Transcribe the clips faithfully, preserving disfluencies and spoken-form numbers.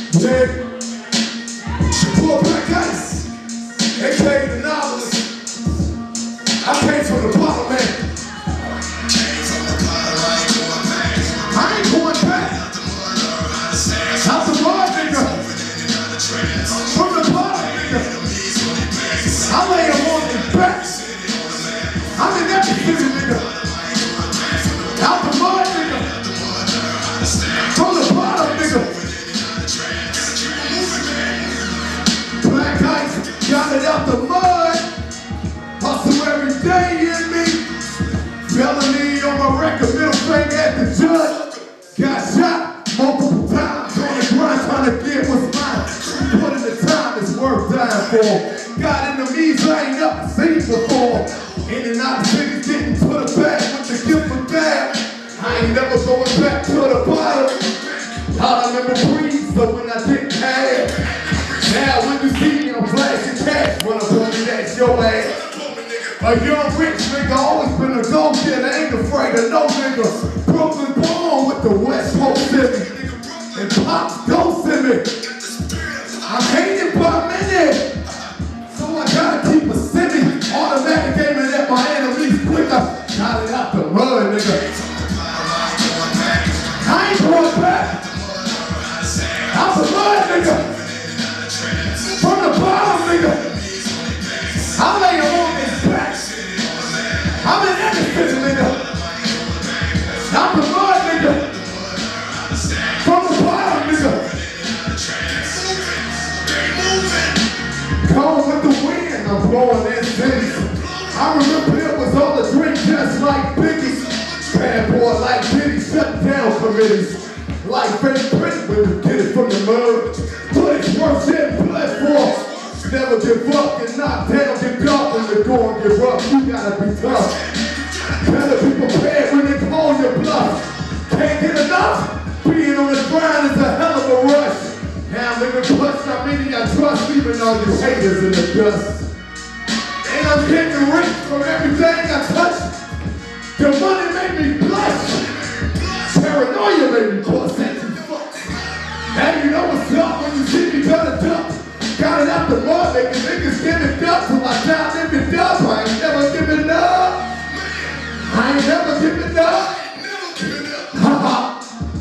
Yeah. Shakur Black Ice, A K A the novelist. I came from the bottom, man. I ain't going back. Out the mud, nigga. From the bottom, nigga. I lay him on his back. I'm in every city, nigga. Out the mud, nigga. From the bottom, nigga. Black Ice, got it out the mud. Hustle every day in me. Felony on my record, middle finger at the judge. Got shot multiple times on the grind, trying to get what's mine. Put in the time it's worth dying for. Got enemies I ain't never seen before. In and out of cities getting to the back with the gift of gab. I ain't never going back to the bottom. I remember breeze, so when I didn't have. Now when you see me, I'm flashing cash. Run up on me, that's your ass. A young rich nigga, always been a go-getter, ain't afraid of no nigga. Brooklyn born with the West Coast City. And Pops ghosts in me. I'm hated by many. So I gotta keep a semi. Automatic aiming at my enemies quicker. Got it out the mud, nigga. I ain't going back. Out the mud, nigga. From the bottom, nigga. I lay him on his back. I'm in everything, nigga. Out the mud, nigga. From the bottom, nigga. Going with the wind, I'm blowing in cities. I remember it was all a drink just like Biggie. Bad boy like Diddy, shut down committees. Like Fake Print when you get it from the mud. But it's worse than blood for. Never give up, get knocked down, get up, and the door and get rough. You gotta be tough. Better be prepared when they call your bluff. Can't get enough. Being on the grind is a hell of a rush. Now I'm in the clutch, how many I trust, even all you haters in the dust. And I'm getting rich from everything I touch. The money made me blush. Paranoia made me bust. Now you know what's up when you see me better duck. Got it out the mud, making niggas give it up till I die living up. I ain't never giving up. I ain't never giving up. Ha ha.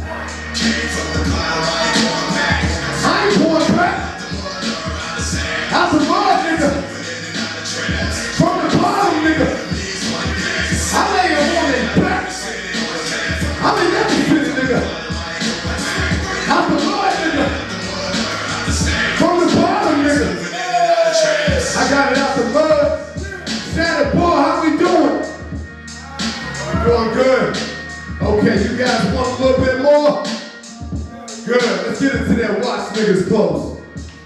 I ain't going back. Out the mud, nigga. From the bottom, nigga. I lay him on his back. I'm in everything, nigga. Out the mud, nigga. From the bottom, nigga. I got it out the mud. Santa boy, how we doing? We doing good. Okay, you guys want a little bit more? Good. Let's get into that watch niggas close.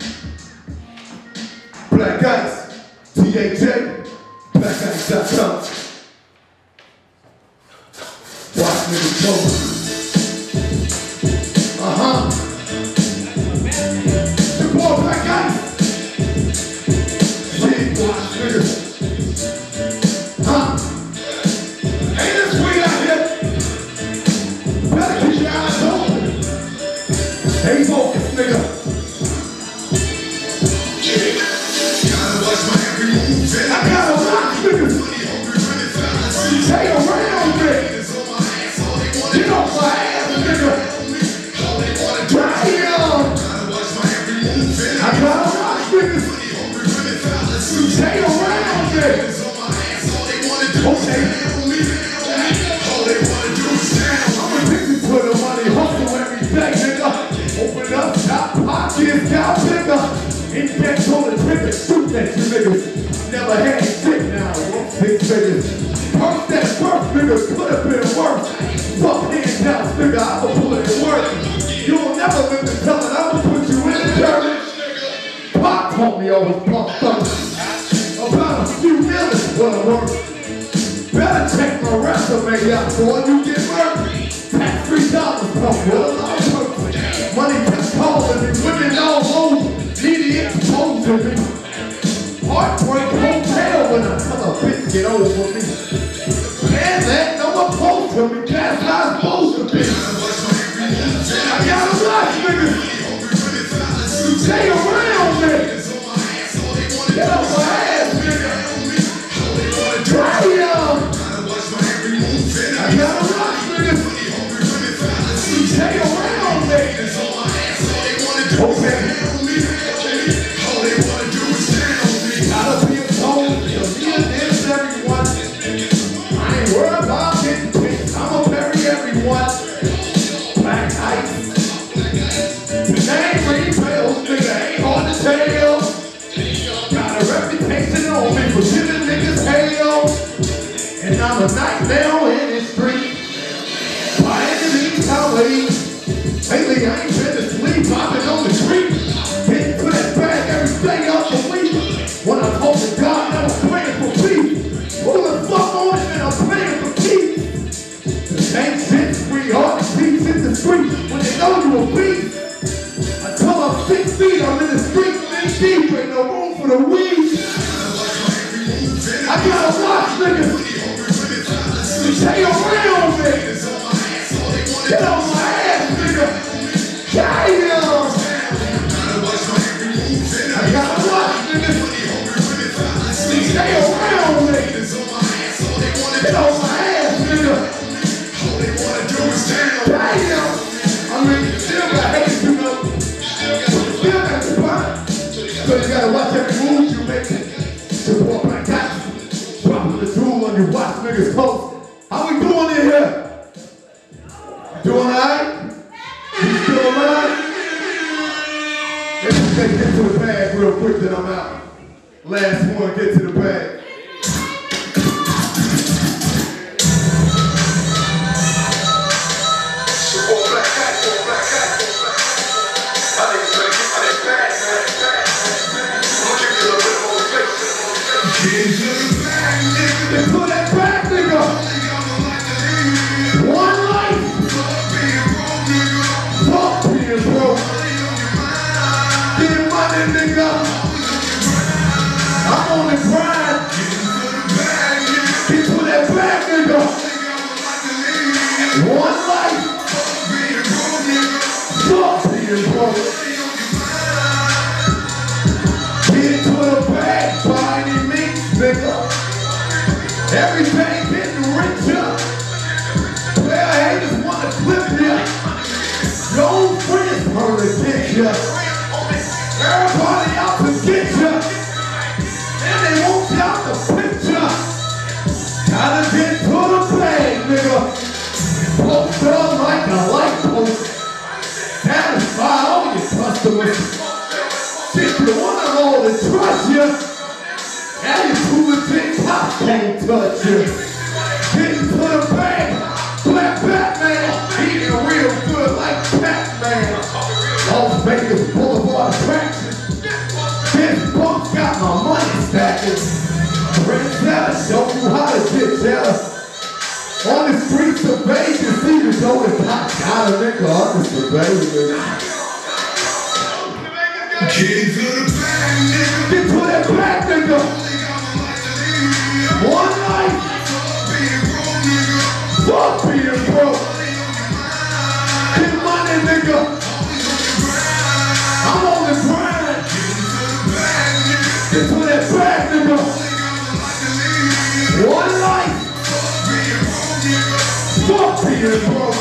Black Ice, T H A, black ice dot com. Watch niggas close. Uh-huh. Black Ice. Shit, watch niggas. Huh? Ain't this weed out here? Better keep your eyes open. Stay focused, nigga. Gotta watch my every move. I gotta watch niggas. Stay around me. Get off my ass, nigga. Damn. I gotta watch niggas. Stay around me. Okay. I'm addicted to the money, hustle every day, nigga. Open up, top pockets, down bigger. Index on the trigger, shoot at you niggas. Never had shit now, six figures. First that first niggas could have been worse. Fuck hands down, nigga, I'ma put it work. You'll never live to tell it, I'ma put you in the dirt. Pop told me I was pumped up. About a few million what I work. Better check my resume out before you get murdered. Tax three dollars per will I work. Money kept calling me, women all over. Needy exposure me. Heartbreak hotel when I tell a bitch get over me. And that no one close to me, that's how it's supposed to be. I gotta watch niggas. Name ring bells, nigga, ain't hard to tell. Got a reputation on me for giving niggas hell. And I'm a night now in the street. My enemies tell me, lately I ain't been to sleep, I've been on the street. Getting to that bag every day of the week. When I told the God that I was praying for peace. Who the fuck on it and I'm praying for peace? Ain't shit free, hard to teach in the street when they know you a beast. Until I'm six feet, I'm in the street, big deep, ain't no room for the weed. I gotta watch niggas. Stay around me. Get on my ass, nigga. Damn. I gotta watch niggas. Stay around me. Get on my ass, nigga. Damn. I mean, you still got hate, you know. Still got the spot. So you gotta watch every move you make. Support my guy. Dropping the tool on your watch niggas' post. How we doing in here? Doing alright? You still alive? Let's just get to the bag real quick, then I'm out. Last one, get to the bag. Get to that bag, nigga! One life! Fuck being broke! Get money, nigga! I'm on the grind! Get to that bag, nigga! One life! Fuck being broke! Get to the bag by any means, nigga! Everything getting richer. Player haters wanna clip ya. Your own friends wanna get ya. Everybody out to get ya. And they want y'all to picture. Gotta get to the bag, nigga. Post up like a light post. Satisfy all your customers. Shit, you want them all to trust ya. Now you too legit, pop can't touch you. Getting to the bag, Black Batman, eating real good like Pac-Man. Las Vegas Boulevard attraction. This punk got my money stacking. Prince Ella, show you how to get jealous. On the streets of Vegas, even though the pop got a nigga on the Vegas. Get to the bag, nigga. Get to that bag, nigga. One life. Fuck being broke. Get money, nigga. I'm on the grind. Get to that bag, nigga. One life. Fuck being broke.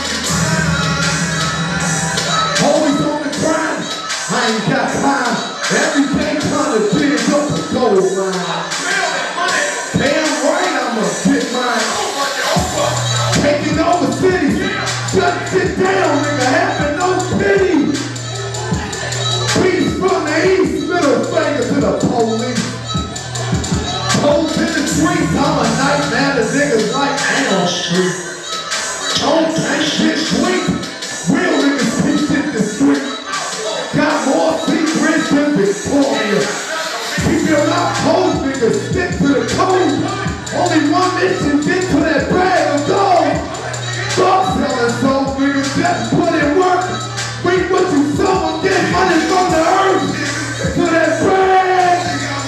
Always on the grind. I ain't got time. Every day trying to dig up a gold mine. Damn right I'ma get mine. Taking over cities. Just sit down, nigga. Having no pity. Peace from the east. Middle finger to the police. Toes in the streets. I'm a nightmare. The niggas like Elm Street. Don't take shit sweet. Real niggas peace in the street. Got more secrets than Victoria. Keep your mouth closed, niggas. Stick to the code. Only one mission, get to that bag of gold. Stop selling souls, niggas. Just put in work. Reap what you sow and get money from the earth. Get to that bag.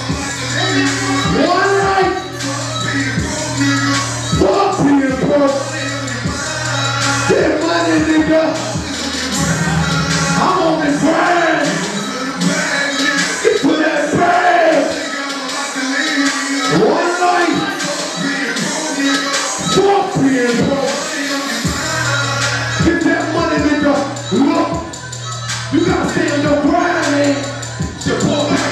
One life. Fuck being broke. Get money, nigga. I'm on the grind. Get to that bag. One life. Fuck being broke. Get that money, nigga. Look, you gotta stay on your grind, man. Support